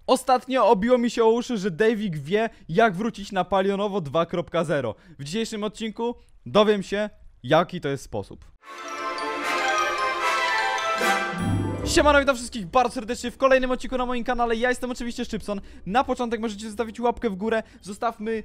Ostatnio obiło mi się o uszy, że Davik wie, jak wrócić na Palionowo 2.0. W dzisiejszym odcinku dowiem się, jaki to jest sposób. Siemano, witam wszystkich bardzo serdecznie w kolejnym odcinku na moim kanale. Ja jestem oczywiście Szczypson. Na początek możecie zostawić łapkę w górę. Zostawmy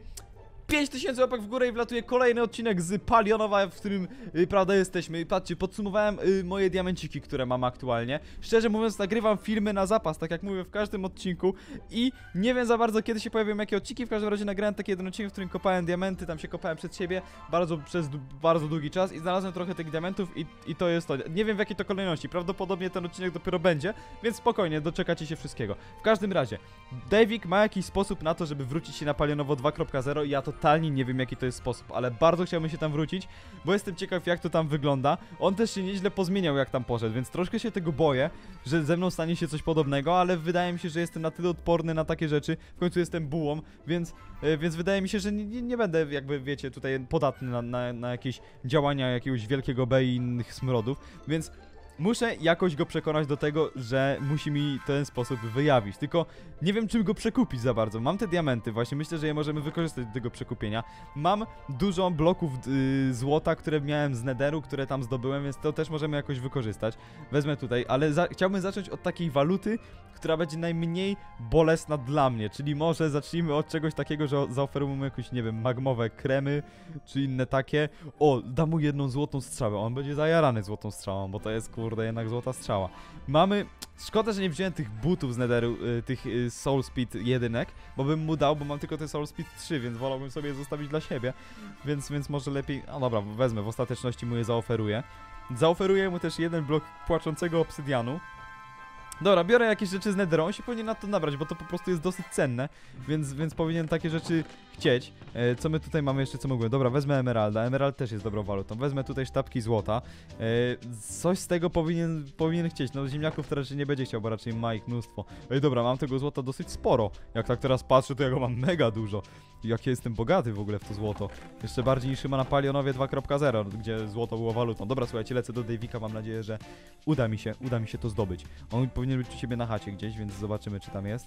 5000 łapek w górę i wlatuje kolejny odcinek z Palionowa, w którym, prawda, jesteśmy. Patrzcie, podsumowałem moje diamenciki, które mam aktualnie. Szczerze mówiąc, nagrywam filmy na zapas, tak jak mówię w każdym odcinku. I nie wiem za bardzo, kiedy się pojawią jakie odcinki. W każdym razie nagrałem taki jeden odcinek, w którym kopałem diamenty. Tam się kopałem przed siebie przez bardzo długi czas i znalazłem trochę tych diamentów i to jest to. Nie wiem, w jakiej to kolejności. Prawdopodobnie ten odcinek dopiero będzie, więc spokojnie, doczekacie się wszystkiego. W każdym razie, Davik ma jakiś sposób na to, żeby wrócić się na Palionowo 2.0 i ja totalnie nie wiem, jaki to jest sposób, ale bardzo chciałbym się tam wrócić, bo jestem ciekaw, jak to tam wygląda. On też się nieźle pozmieniał, jak tam poszedł, więc troszkę się tego boję, że ze mną stanie się coś podobnego, ale wydaje mi się, że jestem na tyle odporny na takie rzeczy. W końcu jestem bułą, więc wydaje mi się, że nie będę, jakby wiecie, tutaj podatny na jakieś działania jakiegoś wielkiego B i innych smrodów, więc muszę jakoś go przekonać do tego, że musi mi ten sposób wyjawić. Tylko nie wiem, czym go przekupić za bardzo. Mam te diamenty, właśnie myślę, że je możemy wykorzystać do tego przekupienia. Mam dużo bloków złota, które miałem z Netheru, które tam zdobyłem, więc to też możemy jakoś wykorzystać. Wezmę tutaj, ale chciałbym zacząć od takiej waluty, która będzie najmniej bolesna dla mnie. Czyli może zacznijmy od czegoś takiego, że zaoferujemy mu jakieś, nie wiem, magmowe kremy, czy inne takie. O, dam mu jedną złotą strzałę. On będzie zajarany złotą strzałą, bo to jest, kurde, jednak złota strzała. Mamy... Szkoda, że nie wziąłem tych butów z Netheru, tych Soul Speed jedynek, bo bym mu dał, bo mam tylko te Soul Speed 3, więc wolałbym sobie je zostawić dla siebie. Więc może lepiej... No dobra, wezmę, w ostateczności mu je zaoferuję. Zaoferuję mu też jeden blok płaczącego obsydianu. Dobra, biorę jakieś rzeczy z Netheru, on się powinien na to nabrać, bo to po prostu jest dosyć cenne, więc powinien takie rzeczy chcieć. Co my tutaj mamy jeszcze, co mogłem? Dobra, wezmę emeralda, emerald też jest dobrą walutą. Wezmę tutaj sztabki złota. Coś z tego powinien chcieć, no ziemniaków to raczej nie będzie chciał, bo raczej ma ich mnóstwo. Ej, dobra, mam tego złota dosyć sporo. Jak tak teraz patrzę, to ja go mam mega dużo. Jakie jestem bogaty w ogóle w to złoto. Jeszcze bardziej niż chyba na Palionowie 2.0, gdzie złoto było walutą. Dobra, słuchajcie, lecę do Davika, mam nadzieję, że uda mi się to zdobyć. On powinien być u siebie na chacie gdzieś, więc zobaczymy, czy tam jest.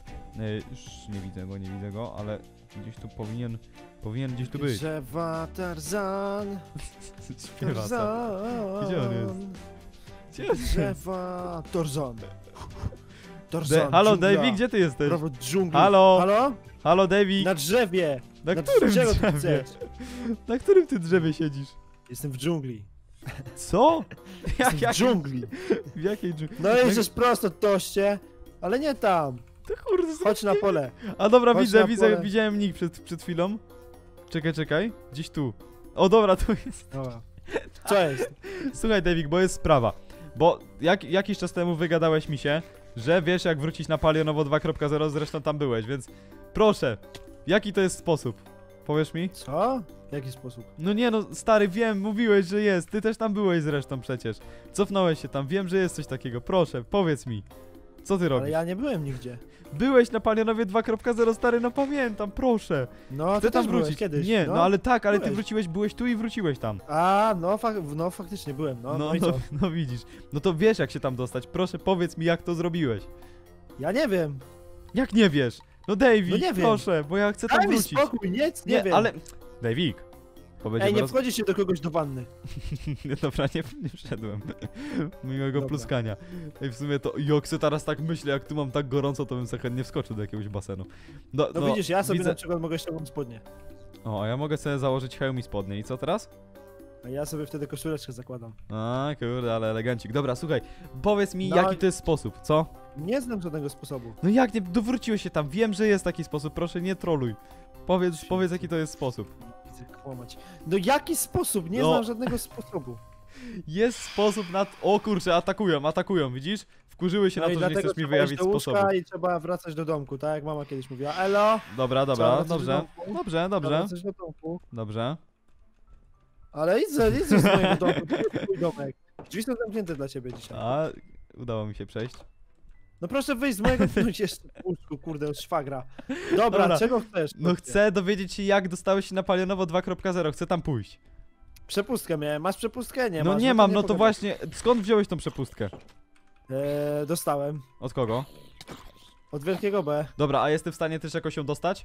Już nie widzę go, ale gdzieś tu powinien gdzieś tu być. Drzewa Tarzan. Śpiewa to. Gdzie on jest? Gdzie jest? Drzewa Tarzan. Tarzan. Halo, dżungla. Davik, gdzie ty jesteś? Prawo dżungli. Halo? Halo? Halo, Davik? Na drzewie. Na Na którym czego ty drzewie? chcesz? Na którym ty drzewie siedzisz? Jestem w dżungli. Co? Jestem w dżungli. W jakiej dżungli? No jedziesz prosto, toście, ale nie tam. To kurde, Chodź na pole. A dobra, Chodź na pole. widziałem nick przed chwilą. Czekaj. Gdzieś tu. O dobra, tu jest. Dobra. Co jest? Słuchaj, Davik, bo jest sprawa. Bo jakiś czas temu wygadałeś mi się, że wiesz, jak wrócić na Palionowo 2.0, zresztą tam byłeś, więc proszę, jaki to jest sposób? Powiesz mi? Co? W jaki sposób? No nie no, stary, wiem, mówiłeś, że jest. Ty też tam byłeś zresztą przecież. Cofnąłeś się tam, wiem, że jest coś takiego. Proszę, powiedz mi. Co ty robisz? Ale ja nie byłem nigdzie. Byłeś na Palionowie 2.0, stary, no pamiętam, proszę. No, Chcę ty tam też byłeś wrócić. kiedyś. Nie, no ale tak, ale ty byłeś. wróciłeś, byłeś tu i wróciłeś tam. A, no faktycznie byłem, no i co? No widzisz. No to wiesz, jak się tam dostać. Proszę, powiedz mi, jak to zrobiłeś. Ja nie wiem. Jak nie wiesz? No Davik, No nie wiem. proszę, bo ja chcę tam Daj mi wrócić. spokój, nie wiem. ale... Davik. Ej, nie wchodzi się do kogoś do wanny. Dobra, nie wszedłem. Miłego Dobra. pluskania. Ej, w sumie to, jak se teraz tak myślę, jak tu mam tak gorąco, to bym sobie chętnie wskoczył do jakiegoś basenu. No widzisz, ja sobie widzę... na przykład mogę ściągnąć spodnie. O, a ja mogę sobie założyć hełm i spodnie. I co teraz? A ja sobie wtedy koszuleczkę zakładam. A, kurde, ale elegancik. Dobra, słuchaj, powiedz mi, No. jaki to jest sposób, co? Nie znam żadnego sposobu. No jak nie, dowróciłeś się tam, wiem, że jest taki sposób, proszę nie troluj. Powiedz jaki to jest sposób. Widzę kłamać. No jaki sposób? Nie No. znam żadnego sposobu. Jest sposób na... O kurczę, atakują, widzisz? Wkurzyły się No na i to, że nie dlatego chcesz mi trzeba iść wyjawić do łóżka sposobu. i trzeba wracać do domku, tak jak mama kiedyś mówiła. Elo! Dobra, Trzeba wracać do dobrze. domku. Dobrze. Wracać do domku. Dobrze. Ale idź z mojego domku, to jest twój domek. Drzwi są zamknięte dla ciebie dzisiaj. A, udało mi się przejść. No proszę wyjść z mojego domku, jeszcze w łóżku, kurde, od szwagra. Dobra, czego chcesz? No chcę dowiedzieć się, jak dostałeś się na Palionowo 2.0, chcę tam pójść. Przepustkę miałem. Masz przepustkę? Nie No masz. nie mam, no to pogadaj. właśnie, skąd wziąłeś tą przepustkę? Dostałem. Od kogo? Od wielkiego B. Dobra, a jestem w stanie też jakoś ją dostać?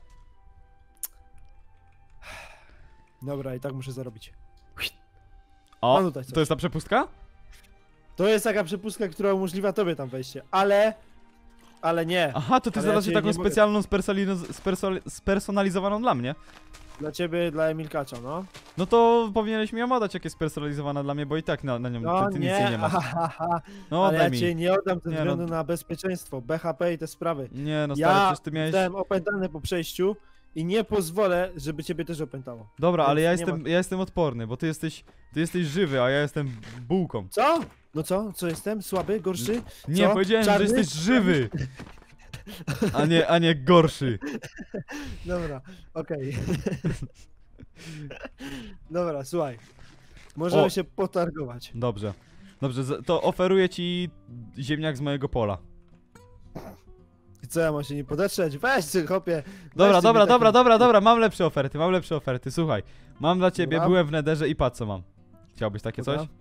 Dobra, i tak muszę zarobić. O, Mam tutaj coś. to jest ta przepustka? To jest taka przepustka, która umożliwia tobie tam wejście, ale... Ale nie. Aha, to ty Ale ja znalazłeś cię taką nie mogę- specjalną, spersonalizowaną dla mnie. Dla ciebie, dla Emilkacza, no. No to powinieneś mi ją oddać, jak jest spersonalizowana dla mnie, bo i tak na nią No ty nic jej nie, nie masz. aha, No ale ja oddaj mi. cię nie oddam ze Nie, względu no. na bezpieczeństwo, BHP i te sprawy. Nie no stary, Ja przecież ty miałeś... zostałem opętany po przejściu i nie pozwolę, żeby ciebie też opętało. Dobra, ale Więc nie ja jestem odporny, bo ty jesteś żywy, a ja jestem bułką. Co? No co? Co jestem? Słaby? Gorszy? Nie, Co? powiedziałem, Czarny? że jesteś żywy! A nie gorszy. Dobra, okej. Dobra, słuchaj. Możemy O. się potargować. Dobrze. Dobrze, to oferuję ci ziemniak z mojego pola. I co, ja mam się nie podetrzeć? Weź ty, chłopie. Dobra, Weź ty mi taki- dobra, mam lepsze oferty, słuchaj. Mam dla ciebie, Dobra. byłem w Nederze i patrz co mam. Chciałbyś takie Dobra. coś?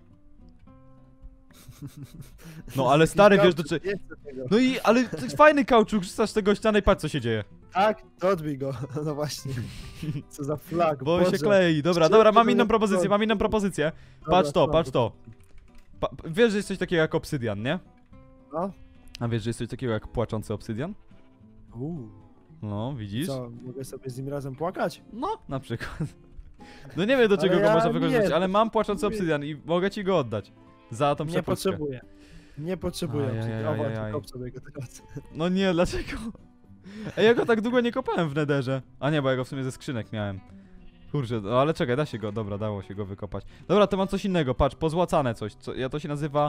No ale stary, wiesz do Kauczuk, czego... nie chcę tego. No i, ale to jest fajny kauczuk, rzucasz tego ścianę i patrz co się dzieje. Tak, to odbij go. No właśnie. Co za flag, Bo Boże. się klei. Dobra, Szybko dobra, mam to inną nie propozycję, wchodzi. mam inną propozycję. Dobra, Patrz to, słucham. patrz to. Wiesz, że jest coś takiego jak obsydian, nie? No. A wiesz, że jest coś takiego jak płaczący obsydian? Uuu. No, widzisz? Co, mogę sobie z nim razem płakać? No, na przykład. No nie wiem do czego Ale go ja można wykorzystać, nie, ale mam płaczący potrzebuję. obsydian i mogę ci go oddać. Za tą Nie przepustkę. potrzebuję. Nie potrzebuję. Ajajajajaj. Kop sobie go teraz. No nie, dlaczego? Ej, ja go tak długo nie kopałem w Nederze. A nie, bo ja go w sumie ze skrzynek miałem. Kurczę, no ale czekaj, da się go, dobra, dało się go wykopać. Dobra, to mam coś innego, patrz, pozłacane coś, to się nazywa...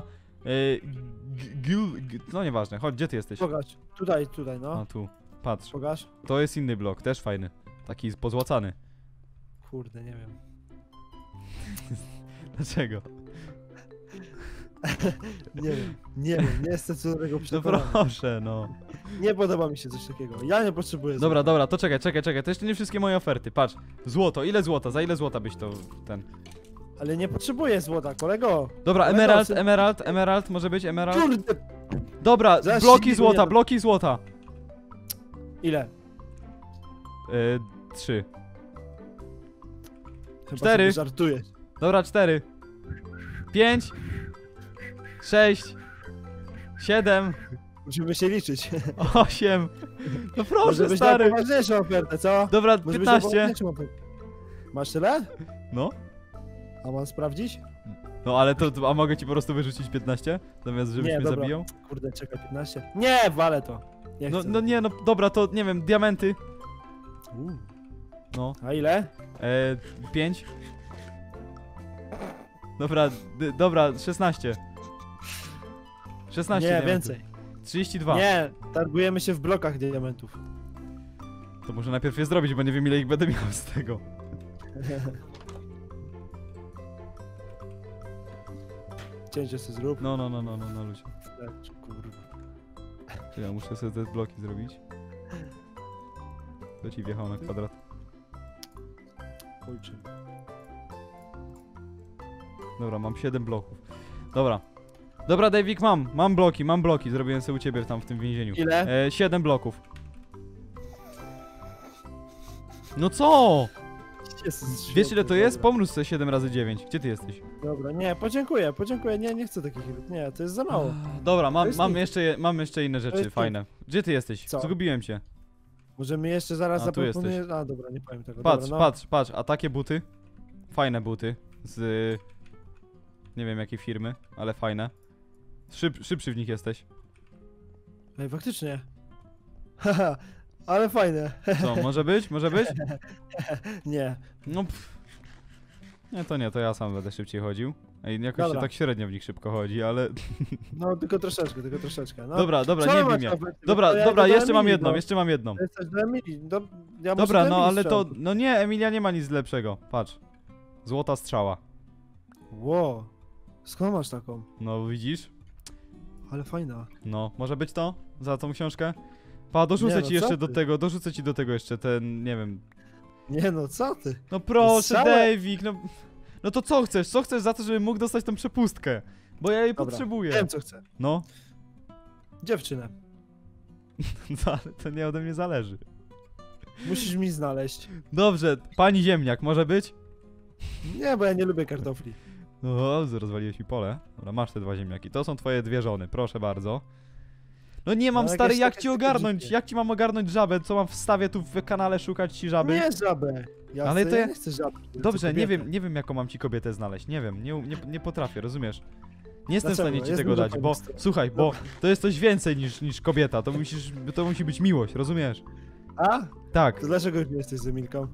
no nieważne, chodź, gdzie ty jesteś? Pokaż. Tutaj, no. A tu, patrz, Pokaż. to jest inny blok, też fajny. Taki pozłacany. Kurde, nie wiem. Dlaczego? Nie wiem, nie jestem co do tego No przekonany. proszę, no. Nie podoba mi się coś takiego. Ja nie potrzebuję Dobra, złota. dobra, to czekaj, to jeszcze nie wszystkie moje oferty, patrz. Złoto, ile złota, za ile złota byś to, ten... Ale nie potrzebuję złota, kolego. Dobra, Kolego, emerald, może być emerald? Kurde. Dobra, Zaraz bloki się nie złota, dam. bloki złota. Ile? 3. Chyba 4. sobie żartujesz. Dobra, 4. 5. 6. 7. Musimy się liczyć. 8. No Może proszę, byś dał stary. poważniejszą ofertę, co? Dobra, Może byś dał 15. poważniejszą ofertę. Masz tyle? No. A mam sprawdzić? No ale a mogę ci po prostu wyrzucić 15? Zamiast żebyś Nie, mnie dobra. zabijał? Kurde, czekaj, 15. Nie, walę to. Nie No, chcę. no nie, no dobra, to nie wiem, diamenty. No. A ile? 5. Dobra, dobra, 16. 16 Nie, diamentów. więcej. 32. Nie, targujemy się w blokach diamentów. To muszę najpierw je zrobić, bo nie wiem ile ich będę miał z tego. Cięcie sobie zrób. No, ludzie. Lecz, kurwa. Ja muszę sobie te bloki zrobić. To ci wjechał na kwadrat. Ojcze. Dobra, mam 7 bloków. Dobra. Dobra, Davik, mam bloki. Zrobiłem sobie u ciebie tam w tym więzieniu. Ile? 7 bloków. No co? Jezus, Wiesz ile to święty, jest? dobra. Pomnóż sobie 7 razy 9. Gdzie ty jesteś? Dobra, nie, podziękuję, nie chcę takich ilut. Nie, to jest za mało. Dobra, To jest nic. mam jeszcze inne rzeczy jest fajne. Gdzie ty jesteś? Co? Zgubiłem cię. Możemy jeszcze zaraz A, tu zaproponuję... A, dobra, nie powiem tego. Patrz, dobra, no. patrz, a takie buty? Fajne buty. Z... Nie wiem jakiej firmy, ale fajne. Szybszy w nich jesteś. Ej, faktycznie. Haha, ale fajne. Co, może być? Może być? Nie. No pff. Nie, to nie, to ja sam będę szybciej chodził. Ej, jakoś się Dobra. tak średnio w nich szybko chodzi, ale... No, tylko troszeczkę, No. Dobra, Co nie masz bij mnie. na ofercie? Dobra, To ja dobra, idę do jeszcze mam Emilii, jedną. To jest coś do Emilii. Ja może Dobra, do no Emilii ale to... strzelam. No nie, Emilia nie ma nic lepszego. Patrz. Złota strzała. Wow. Skąd masz taką? No widzisz? Ale fajna. No, może być to? Za tą książkę? Pa, dorzucę Nie, no ci jeszcze co do ty? tego, dorzucę ci do tego jeszcze ten, nie wiem... Nie no, co ty? No proszę, Strzałę. Davik, no... No to co chcesz? Co chcesz za to, żebym mógł dostać tą przepustkę? Bo ja jej Dobra, potrzebuję. Wiem co chcę. No. Dziewczynę. No, ale to nie ode mnie zależy. Musisz mi znaleźć. Dobrze, pani ziemniak, może być? Nie, bo ja nie lubię kartofli. No, rozwaliłeś mi pole. Dobra, masz te 2 ziemniaki. To są twoje 2 żony, proszę bardzo. No nie mam, No, stary, jakieś jak takie ci ogarnąć? dzikie. Jak ci mam ogarnąć żabę? Co mam wstawię tu w kanale szukać ci żaby? Nie żabę. Ja Ale to ja ja- nie chcę żaby. chcę Dobrze, kobietę. nie wiem jaką mam ci kobietę znaleźć. Nie wiem, nie potrafię, rozumiesz? Nie jestem w Dlaczego? stanie ci Jest tego dużo dać, bo fajnych stron. słuchaj, bo to jest coś więcej niż kobieta. To musi być miłość, rozumiesz? A? Tak, To dlaczego już nie jesteś z Emilką?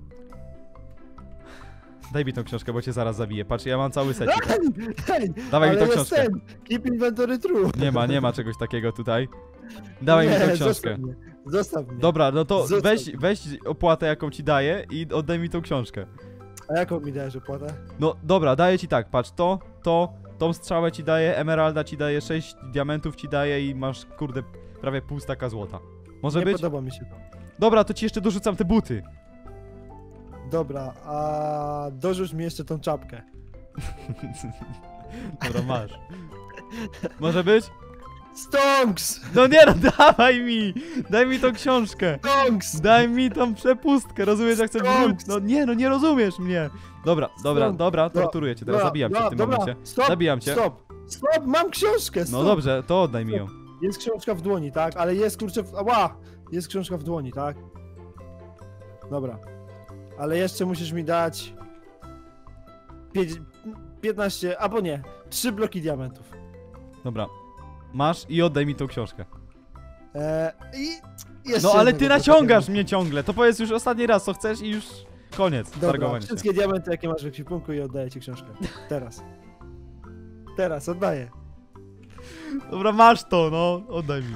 daj mi tą książkę, bo cię zaraz zabiję. Patrz, ja mam cały secik. Hej! Dawaj mi ale tą jest książkę. ten, Keep inventory true. Nie ma czegoś takiego tutaj. Dawaj mi tą książkę. Zostaw mnie. Zostaw mnie. Dobra, no to Zostaw. weź opłatę, jaką ci daję i oddaj mi tą książkę. A jaką mi dajesz opłatę? No dobra, daję ci tak, patrz, tą strzałę ci daję, emeralda ci daję, 6 diamentów ci daję i masz, kurde, prawie pół staka złota. Może Nie być? podoba mi się to. Dobra, to ci jeszcze dorzucam te buty. Dobra, a dorzuć mi jeszcze tą czapkę. Dobra, masz. Może być? Stonks! No nie no, daj mi tą książkę. Stonks! Daj mi tą przepustkę, rozumiesz, jak chcę Stop! wrócić? No nie rozumiesz mnie. Dobra, Stop! torturuję cię teraz, zabijam cię w tym momencie. Stop! Zabijam cię. Stop! Mam książkę! Stop. No dobrze, to oddaj mi ją. Jest książka w dłoni, tak? Ale jest kurczę w... Ała! Jest książka w dłoni, tak? Dobra. Ale jeszcze musisz mi dać... 15, albo nie. 3 bloki diamentów. Dobra. Masz i oddaj mi tą książkę. I... Jeszcze No ale jednego ty bloka naciągasz diamentów. mnie ciągle. To powiedz już ostatni raz, co chcesz i już koniec Dobra, targowania się. wszystkie diamenty, jakie masz w ekwipunku i oddaję ci książkę. Teraz. Teraz, oddaję. Dobra, masz to, no. Oddaj mi.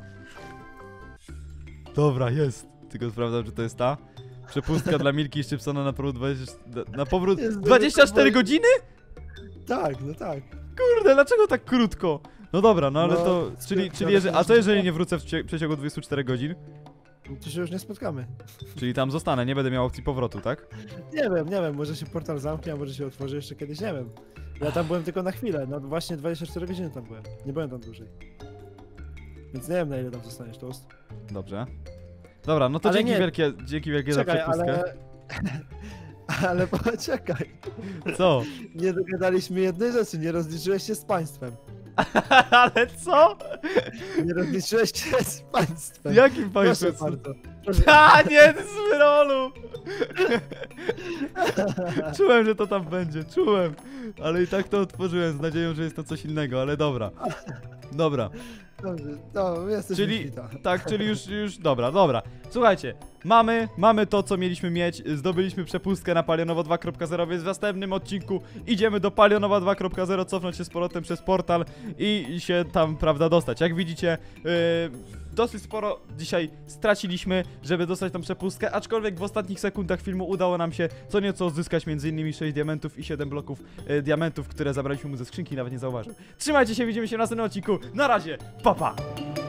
Dobra, jest. Tylko sprawdzam, czy to jest ta. Przepustka dla Milki i Szczypsona na powrót 24 Jest 24 godziny? Tak, no tak. Kurde, dlaczego tak krótko? No dobra, no ale No, to... Czyli a co jeżeli nie wrócę w przeciągu 24 godzin? To się już nie spotkamy. Czyli tam zostanę, nie będę miał opcji powrotu, tak? Nie wiem, może się portal zamknie, a może się otworzy jeszcze kiedyś, nie wiem. Ja tam byłem tylko na chwilę, no właśnie 24 godziny tam byłem. Nie byłem tam dłużej. Więc nie wiem, na ile tam zostaniesz, toast. Dobrze. Dobra, no to Ale dzięki nie. wielkie za Czekaj, przepustkę. ale... Ale poczekaj. Co? Nie dogadaliśmy jednej rzeczy, nie rozliczyłeś się z państwem. Ale co? Nie rozliczyłeś się z państwem. Jakim Proszę państwem? bardzo. Proszę. A nie, ty z rolu! Czułem, że to tam będzie, czułem. Ale i tak to otworzyłem z nadzieją, że jest to coś innego, ale dobra. Dobra. Dobrze, no, jesteś Czyli, wybita. tak, czyli już, dobra. Słuchajcie, mamy to, co mieliśmy mieć, zdobyliśmy przepustkę na Palionowo 2.0, więc w następnym odcinku idziemy do Palionowa 2.0, cofnąć się z powrotem przez portal i się tam, prawda, dostać. Jak widzicie, dosyć sporo dzisiaj straciliśmy, żeby dostać tą przepustkę, aczkolwiek w ostatnich sekundach filmu udało nam się co nieco odzyskać, m.in. 6 diamentów i 7 bloków diamentów, które zabraliśmy mu ze skrzynki, nawet nie zauważył. Trzymajcie się, widzimy się w następnym odcinku, na razie, pa pa!